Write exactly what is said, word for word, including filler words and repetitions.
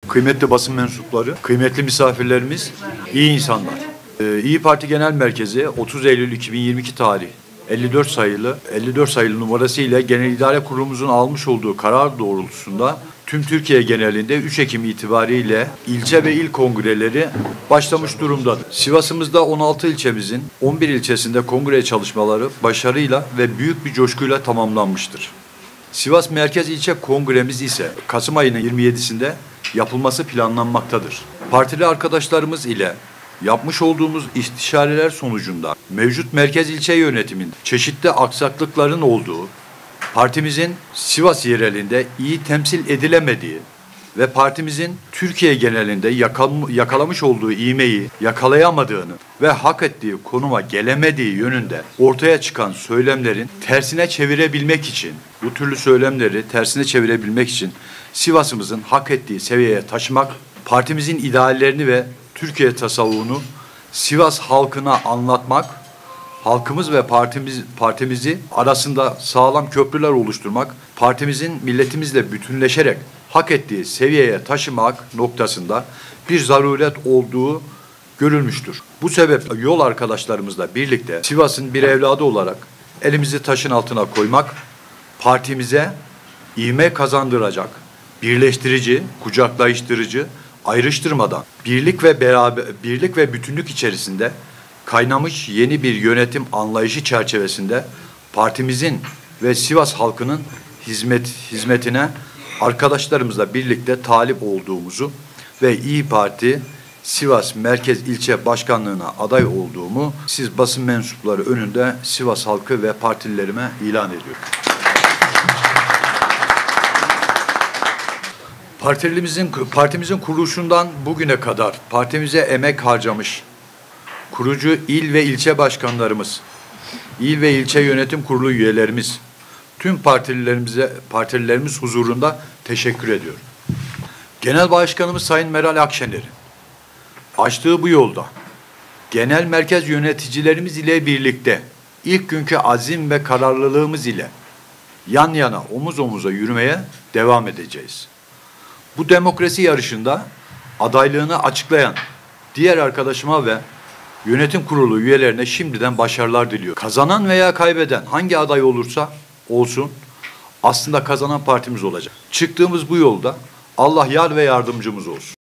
Kıymetli basın mensupları, kıymetli misafirlerimiz, iyi insanlar. Ee, İYİ Parti Genel Merkezi otuz Eylül iki bin yirmi iki tarih elli dört sayılı elli dört sayılı numarası ile Genel İdare Kurulumuzun almış olduğu karar doğrultusunda tüm Türkiye genelinde üç Ekim itibariyle ilçe ve il kongreleri başlamış durumdadır. Sivas'ımızda on altı ilçemizin on bir ilçesinde kongre çalışmaları başarıyla ve büyük bir coşkuyla tamamlanmıştır. Sivas Merkez İlçe Kongremiz ise Kasım ayının yirmi yedisinde yapılması planlanmaktadır. Partili arkadaşlarımız ile yapmış olduğumuz istişareler sonucunda mevcut merkez ilçe yönetiminde çeşitli aksaklıkların olduğu, partimizin Sivas yerelinde iyi temsil edilemediği ve partimizin Türkiye genelinde yakal- yakalamış olduğu ivmeyi yakalayamadığını ve hak ettiği konuma gelemediği yönünde ortaya çıkan söylemlerin tersine çevirebilmek için, bu türlü söylemleri tersine çevirebilmek için Sivas'ımızın hak ettiği seviyeye taşımak, partimizin ideallerini ve Türkiye tasavvurunu Sivas halkına anlatmak, halkımız ve partimiz partimizi arasında sağlam köprüler oluşturmak, partimizin milletimizle bütünleşerek hak ettiği seviyeye taşımak noktasında bir zaruret olduğu görülmüştür. Bu sebeple yol arkadaşlarımızla birlikte Sivas'ın bir evladı olarak elimizi taşın altına koymak, partimize ivme kazandıracak, birleştirici, kucaklaştırıcı, ayrıştırmadan birlik ve beraber birlik ve bütünlük içerisinde kaynamış yeni bir yönetim anlayışı çerçevesinde partimizin ve Sivas halkının hizmet hizmetine arkadaşlarımızla birlikte talip olduğumuzu ve İYİ Parti Sivas Merkez İlçe Başkanlığı'na aday olduğumu siz basın mensupları önünde Sivas halkı ve partililerime ilan ediyorum. Partilimizin, partimizin kuruluşundan bugüne kadar partimize emek harcamış kurucu il ve ilçe başkanlarımız, il ve ilçe yönetim kurulu üyelerimiz, tüm partililerimize, partililerimiz huzurunda teşekkür ediyorum. Genel Başkanımız Sayın Meral Akşener'in açtığı bu yolda genel merkez yöneticilerimiz ile birlikte ilk günkü azim ve kararlılığımız ile yan yana omuz omuza yürümeye devam edeceğiz. Bu demokrasi yarışında adaylığını açıklayan diğer arkadaşıma ve yönetim kurulu üyelerine şimdiden başarılar diliyorum. Kazanan veya kaybeden hangi aday olursa olsun aslında kazanan partimiz olacak. Çıktığımız bu yolda Allah yar ve yardımcımız olsun.